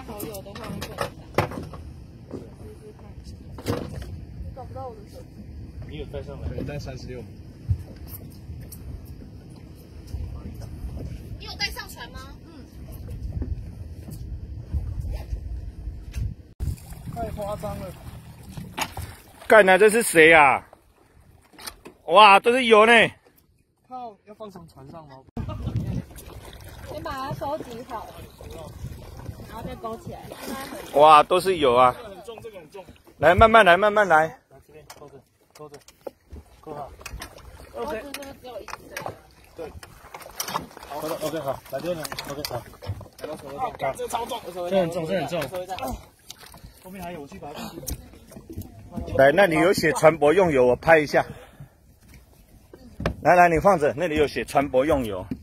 好友的话会分享。试试看。找不到我的手机。 你有带上来？对，带36。 你有带上船吗？ 太夸张了！ 干的这是谁呀？哇，都是油呢！ 靠，要放上船上吗？ 先把它收集好，然后再勾起来。 哇，都是油啊！ 这个很重，这个很重。 来，慢慢来，慢慢来。 来这边勾着，勾着，勾好。 OK。是不是只有一只？ 对。好的 ，OK 好，来这边 ，OK 好。来到手上，这个超重，这很重，这很重。后面还有，我去把它放进去。 来，那里有写船舶用油，我拍一下。来，你放着，那里有写船舶用油。